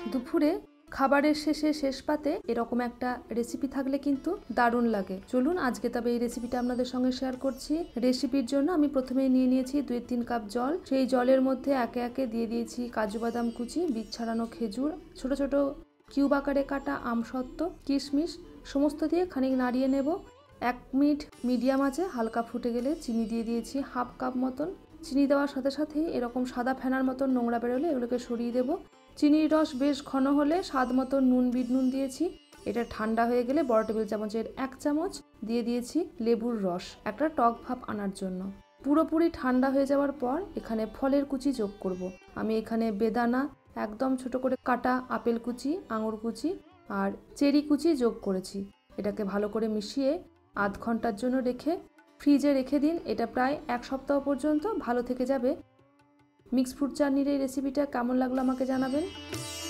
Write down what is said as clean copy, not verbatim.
দুপুরে খাবারের শেষে শেষ পাতে এরকম একটা রেসিপি থাকলে কিন্তু দারুণ লাগে। চলুন আজকে তবে এই রেসিপিটা আপনাদের সঙ্গে শেয়ার করছি। রেসিপির জন্য আমি প্রথমেই নিয়ে নিয়েছি 2-3 কাপ জল। সেই জলের মধ্যে একে একে দিয়ে দিয়েছি কাজু বাদাম কুচি, বীজ ছাড়ানো খেজুর, ছোট ছোট কিউব আকারে কাটা আমসত্ত্ব, কিশমিশ সমস্ত দিয়ে খানিক নাড়িয়ে নেব। 1 মিনিট মিডিয়াম আঁচে হালকা ফুটে গেলে চিনি দিয়ে দিয়েছি হাফ কাপ মতন। চিনি দেওয়ার সাথে সাথেই এরকম সাদা ফেনার মতন নোংরা বেরোলে এগুলোকে সরিয়ে দেবো। চিনির রস বেশ ঘন হলে স্বাদ মতো নুন, বিট নুন দিয়েছি। এটা ঠান্ডা হয়ে গেলে বড় টেবিল চামচের 1 চামচ দিয়ে দিয়েছি লেবুর রস, একটা টক ভাব আনার জন্য। পুরোপুরি ঠান্ডা হয়ে যাওয়ার পর এখানে ফলের কুচি যোগ করব। আমি এখানে বেদানা, একদম ছোট করে কাটা আপেল কুচি, আঙুর কুচি আর চেরি কুচি যোগ করেছি। এটাকে ভালো করে মিশিয়ে আধ ঘন্টার জন্য রেখে ফ্রিজে রেখে দিন। এটা প্রায় 1 সপ্তাহ পর্যন্ত ভালো থেকে যাবে। মিক্স ফ্রুট চাটনির এই রেসিপিটা কেমন লাগলো আমাকে জানাবেন।